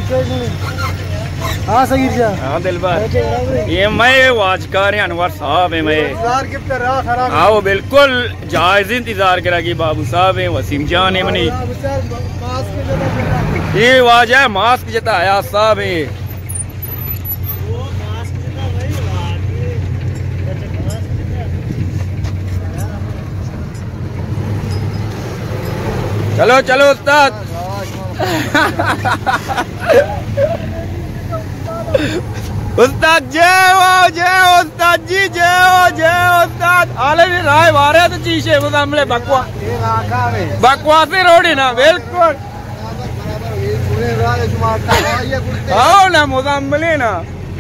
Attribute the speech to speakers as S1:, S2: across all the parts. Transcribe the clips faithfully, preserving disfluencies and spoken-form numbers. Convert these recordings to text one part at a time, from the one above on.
S1: हाँ सगीर जा
S2: हाँ दिलबर ये मैं वाजकार अनवर साहब है मैं आओ बिल्कुल जायज इंतजार करेगी बाबू साहब है वसीम जान है मनी ये वाजा है मास्क जताया साहब है चलो चलो उस्ताद उस्ताद जय हो जय हो उस्ताद जी जय हो जय हो उस्ताद आले भी राय वारे तो चीशे मुजामले बकवा बकवासी रोड़ी ना बिल्कुल आओ ना मुजामले ना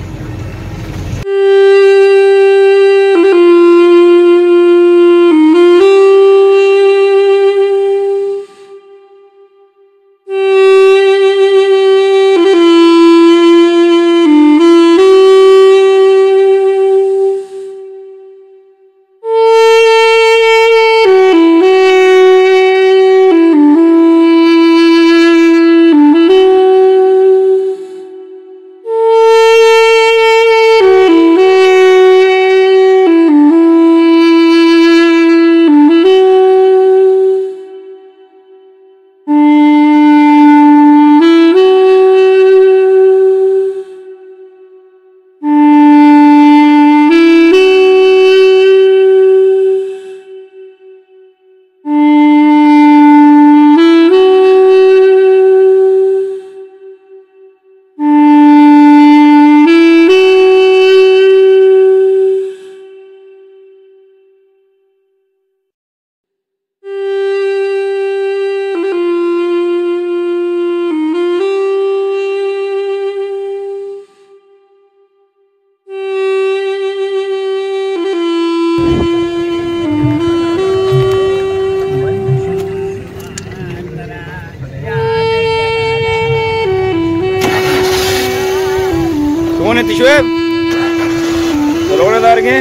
S2: कौन है तिशुएब रोड़ेदार के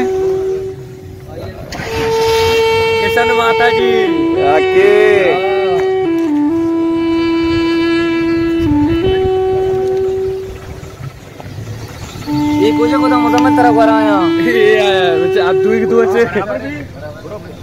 S2: किशन माता जी आके ये कुछ को तो मुझे मत तरह कर रहा है ये आया बच्चे अब तू ही तू अच्छे